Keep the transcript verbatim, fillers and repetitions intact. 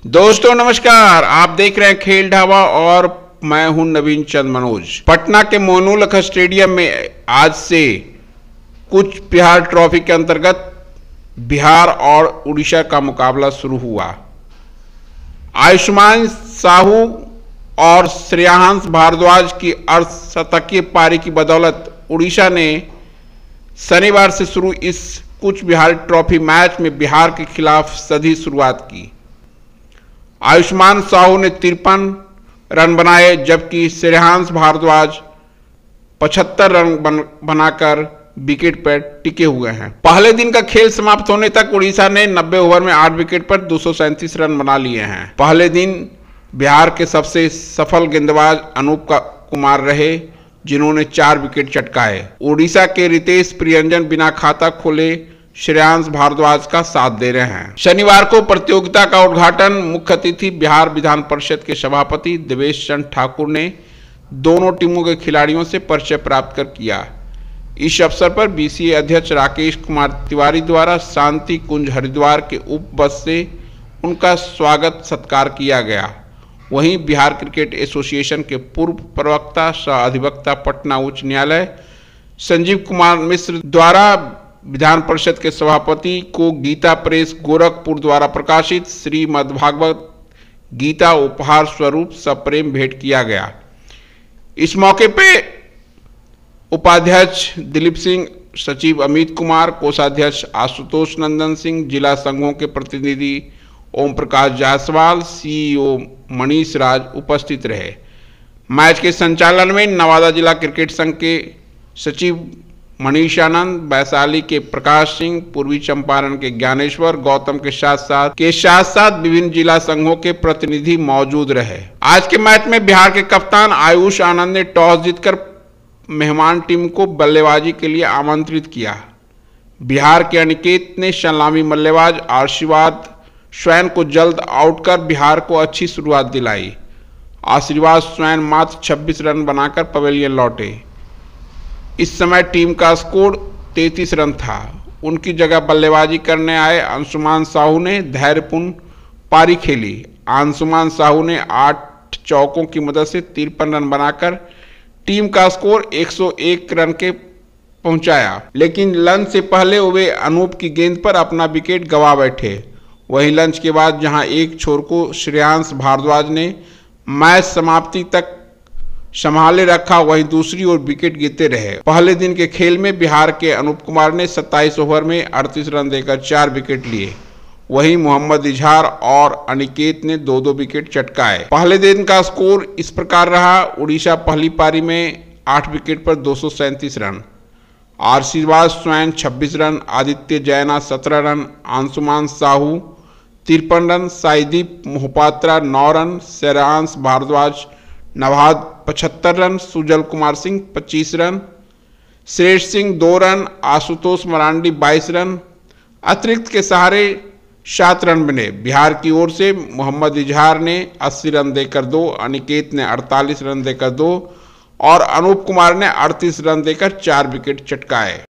दोस्तों नमस्कार, आप देख रहे हैं खेल ढाबा और मैं हूं नवीन चंद मनोज। पटना के मोनू लखा स्टेडियम में आज से कुछ बिहार ट्रॉफी के अंतर्गत बिहार और उड़ीसा का मुकाबला शुरू हुआ। आयुष्मान साहू और श्रेयांश भारद्वाज की अर्धशतकीय पारी की बदौलत उड़ीसा ने शनिवार से शुरू इस कुछ बिहार ट्रॉफी मैच में बिहार के खिलाफ सधी शुरुआत की। आयुष्मान साहू ने तिरपन रन बनाए जबकि श्रेयांश भारद्वाज पचहत्तर रन बन, बनाकर विकेट पर टिके हुए हैं। पहले दिन का खेल समाप्त होने तक उड़ीसा ने नब्बे ओवर में आठ विकेट पर दो सौ सैंतीस रन बना लिए हैं। पहले दिन बिहार के सबसे सफल गेंदबाज अनूप कुमार रहे जिन्होंने चार विकेट चटकाए। उड़ीसा के रितेश प्रियंजन बिना खाता खोले श्रेयांश भारद्वाज का साथ दे रहे हैं। शनिवार को प्रतियोगिता का उद्घाटन मुख्य अतिथि बिहार विधान परिषद के सभापति देवेश चंद्र ठाकुर ने दोनों टीमों के खिलाड़ियों से परिचय प्राप्त कर किया। इस अवसर पर बीसीए अध्यक्ष राकेश कुमार तिवारी द्वारा शांति कुंज हरिद्वार के उप बस से उनका स्वागत सत्कार किया गया। वहीं बिहार क्रिकेट एसोसिएशन के पूर्व प्रवक्ता सह अधिवक्ता पटना उच्च न्यायालय संजीव कुमार मिश्र द्वारा विधान परिषद के सभापति को गीता प्रेस गोरखपुर द्वारा प्रकाशित श्रीमद्भागवत गीता उपहार स्वरूप सप्रेम भेंट किया गया। इस मौके पे उपाध्यक्ष दिलीप सिंह, सचिव अमित कुमार, कोषाध्यक्ष आशुतोष नंदन सिंह, जिला संघों के प्रतिनिधि ओम प्रकाश जायसवाल, सीईओ मनीष राज उपस्थित रहे। मैच के संचालन में नवादा जिला क्रिकेट संघ के सचिव मनीष आनंद, वैशाली के प्रकाश सिंह, पूर्वी चंपारण के ज्ञानेश्वर गौतम के साथ साथ के साथ साथ विभिन्न जिला संघों के प्रतिनिधि मौजूद रहे। आज के मैच में बिहार के कप्तान आयुष आनंद ने टॉस जीतकर मेहमान टीम को बल्लेबाजी के लिए आमंत्रित किया। बिहार के अनिकेत ने सलामी बल्लेबाज आशीर्वाद स्वयं को जल्द आउट कर बिहार को अच्छी शुरुआत दिलाई। आशीर्वाद स्वयं मात्र छब्बीस रन बनाकर पवेलियन लौटे। इस समय टीम का स्कोर तैंतीस रन था। उनकी जगह बल्लेबाजी करने आए अंशुमान साहू ने धैर्यपूर्ण पारी खेली। अंशुमान साहू ने आठ चौकों की मदद से तिरपन रन बनाकर टीम का स्कोर एक सौ एक रन के पहुंचाया, लेकिन लंच से पहले वे अनूप की गेंद पर अपना विकेट गंवा बैठे। वहीं लंच के बाद जहां एक छोर को श्रेयांश भारद्वाज ने मैच समाप्ति तक संभाले रखा, वहीं दूसरी ओर विकेट गिरते रहे। पहले दिन के खेल में बिहार के अनूप कुमार ने सत्ताईस ओवर में अड़तीस रन देकर चार विकेट लिए। वहीं मोहम्मद इजहार और अनिकेत ने दो दो विकेट चटकाए। पहले दिन का स्कोर इस प्रकार रहा। उड़ीसा पहली पारी में आठ विकेट पर दो सौ सैंतीस रन, आशीर्वाद स्वयं छब्बीस रन, आदित्य जैना सत्रह रन, अंशुमान साहू तिरपन रन, साईदीप मोहपात्रा नौ रन, श्रेयांश भारद्वाज नवाद पचहत्तर रन, सुजल कुमार सिंह पच्चीस रन, श्रेष्ठ सिंह दो रन, आशुतोष मरांडी बाईस रन, अतिरिक्त के सहारे सात रन बने। बिहार की ओर से मोहम्मद इजहार ने अस्सी रन देकर दो, अनिकेत ने अड़तालीस रन देकर दो और अनूप कुमार ने अड़तीस रन देकर चार विकेट चटकाए।